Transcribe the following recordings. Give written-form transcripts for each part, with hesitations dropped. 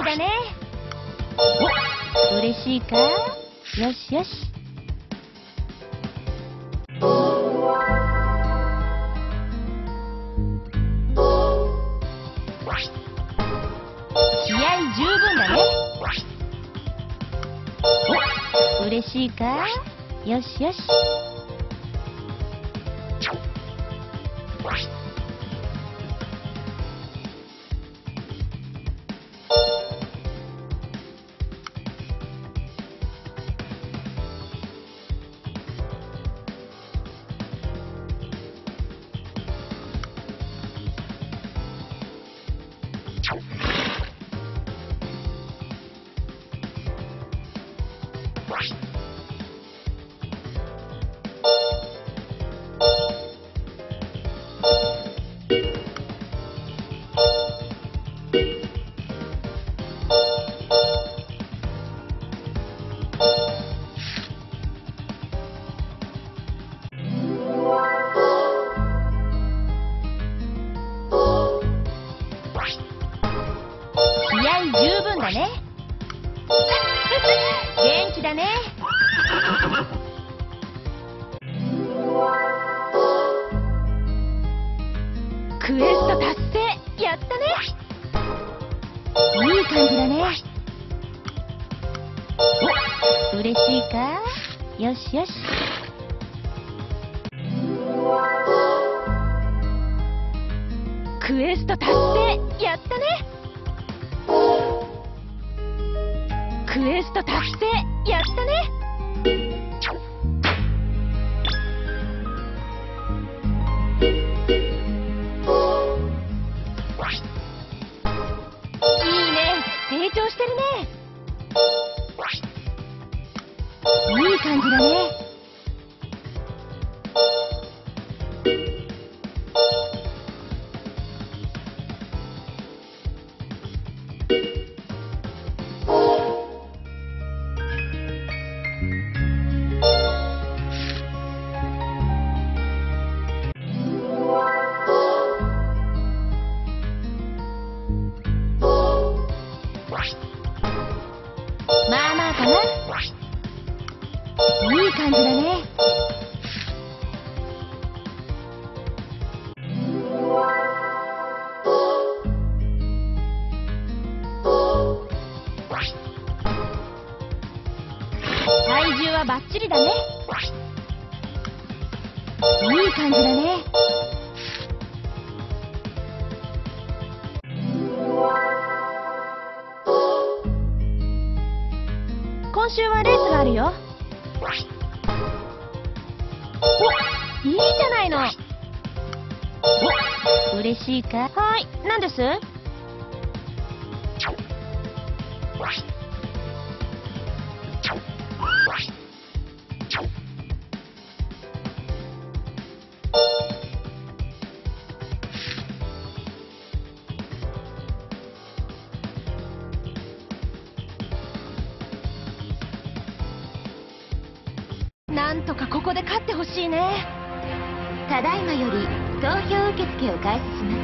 だね。お、嬉しいか。よしよし。気合十分だね。お、嬉しいか。よしよし。気合十分だね。元気だね。クエスト達成。やったね。いい感じだね。お、嬉しいか。よしよし。クエスト達成。やったね。クエスト達成。やったね。いいね。成長してるね。いい感じだね。まあまあかな。いい感じだね。体重はバッチリだね。いい感じだね。今週はレースがあるよ。お、いいじゃないの。お、嬉しいか。はい、何です？なんとかここで勝ってほしいね。 ただいまより投票受付を開始します。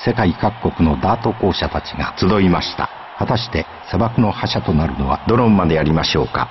世界各国のダート校舎たちが集いました。果たして砂漠の覇者となるのはどの馬でやりましょうか。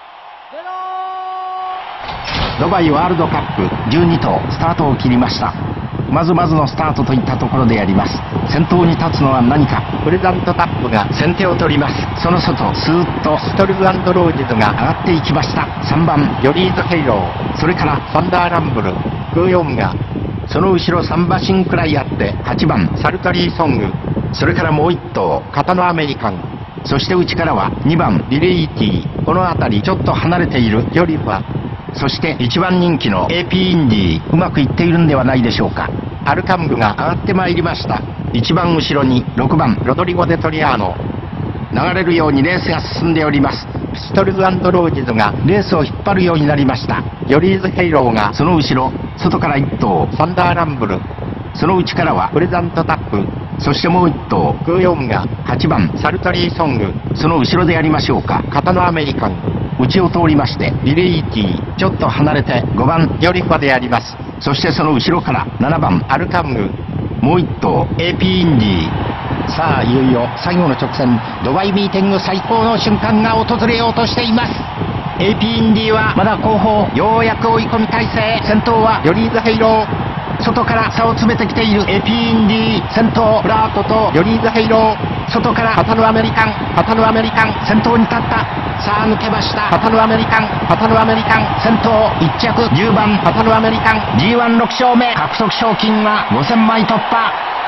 ドバイワールドカップ12頭スタートを切りました。まずまずのスタートといったところでやります。先頭に立つのは何か。プレザントタップが先手を取ります。その外スーッとストルズ&ロージズが上がっていきました。3番ヨリーズ・ヘイロー、それからサンダーランブル、グーヨンが、その後ろ3馬身くらいあって8番サルタリーソング、それからもう1頭片のアメリカン、そして内からは2番リレイティ、この辺りちょっと離れているヨリファ、そして1番人気の AP インディ、うまくいっているんではないでしょうか。アルカングが上がってまいりました。一番後ろに6番ロドリゴ・デトリアーノ、流れるようにレースが進んでおります。ピストルズ&ロージズがレースを引っ張るようになりました。ヨリーズ・ヘイローがその後ろ、外から1頭サンダーランブル、その内からはプレザントタップ、そしてもう1頭グーヨンが8番サルタリーソング、その後ろでやりましょうか。片のアメリカン、内を通りましてリレイティ、ちょっと離れて5番ヨリファでやります。そしてその後ろから7番アルカング、もう1頭 AP インディ。さあいよいよ最後の直線、ドバイミーティング最高の瞬間が訪れようとしています。 AP インディはまだ後方、ようやく追い込み体制。先頭はヨリーズ・ヘイロー、外から差を詰めてきている AP インディ、先頭ブラートとヨリーズ・ヘイロー、外から片のアメリカン、片のアメリカン先頭に立った。さあ抜けました。片のアメリカン、片のアメリカン先頭、1着10番片のアメリカン G16 勝目、獲得賞金は5000枚突破。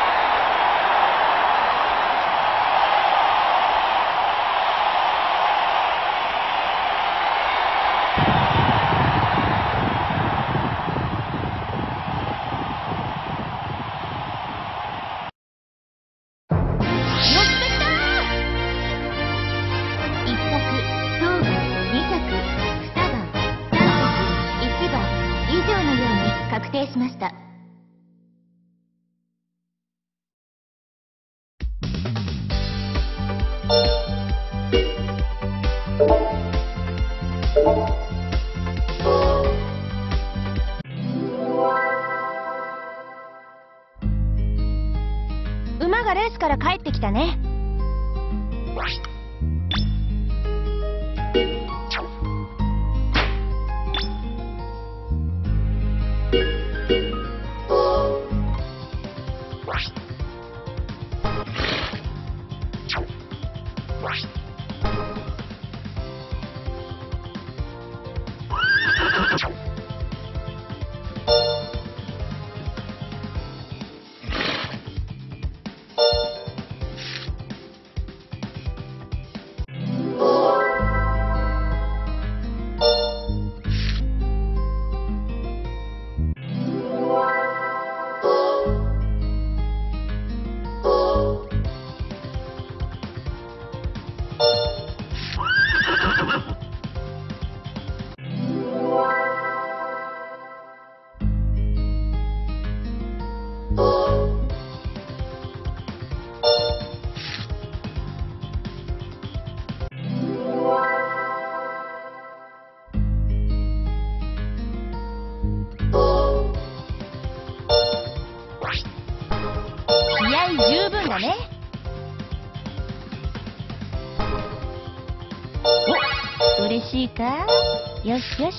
確定しました。 馬がレースから帰ってきたね。十分だね。お、嬉しいか。よしよし。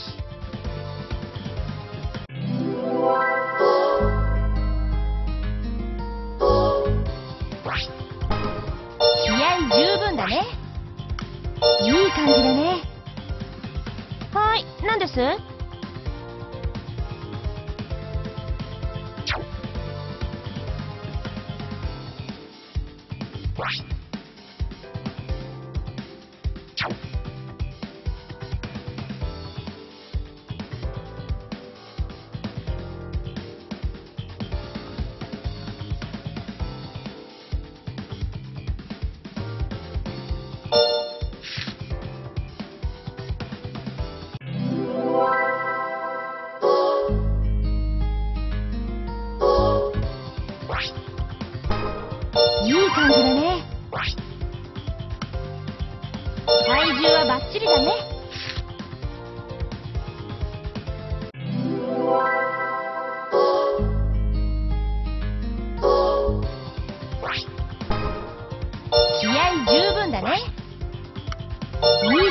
気合十分だね。いい感じだね。はい、何です？いい感じだね。体重はバッチリだね。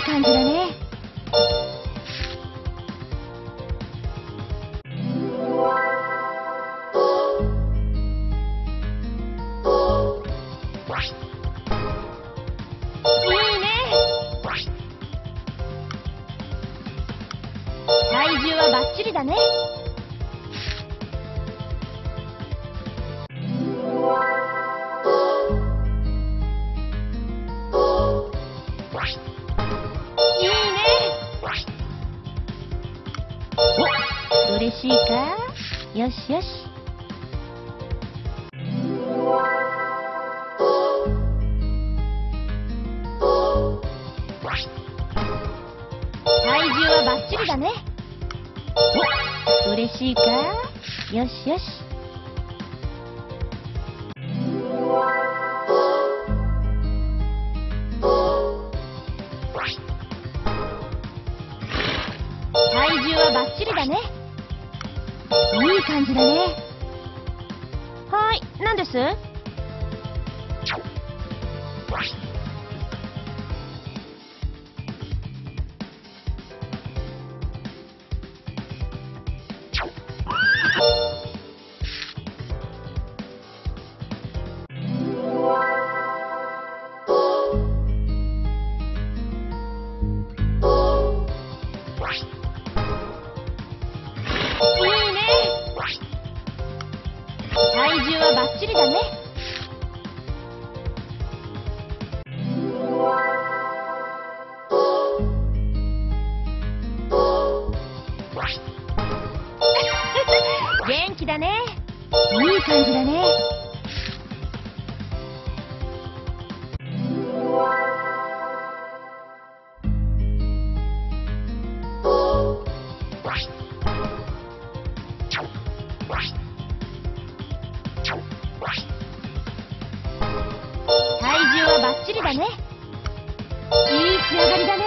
感じだね。いいね。体重はバッチリだね。いいね。お、嬉しいか。よしよし。体重はバッチリだね。お、嬉しいか。よしよし。体重はバッチリだね。いい感じだね。はい、何です？いいね。体重はバッチリだね。元気だね。いい感じだね。体重はバッチリだね。いい仕上がりだね。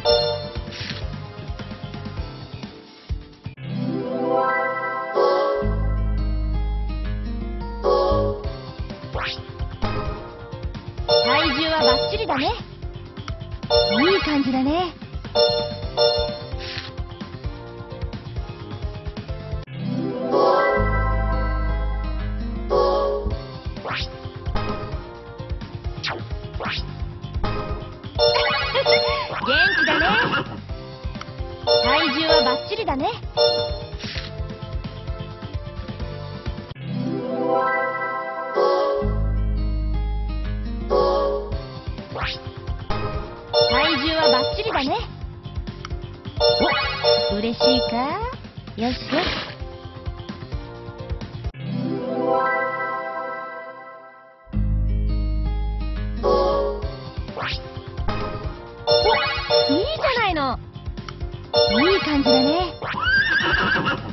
体重はバッチリだね。いい感じだね。元気だね。体重はバッチリだね。体重はバッチリだね。お、嬉しいか。よしよし。お、いいじゃないの。いい感じだね。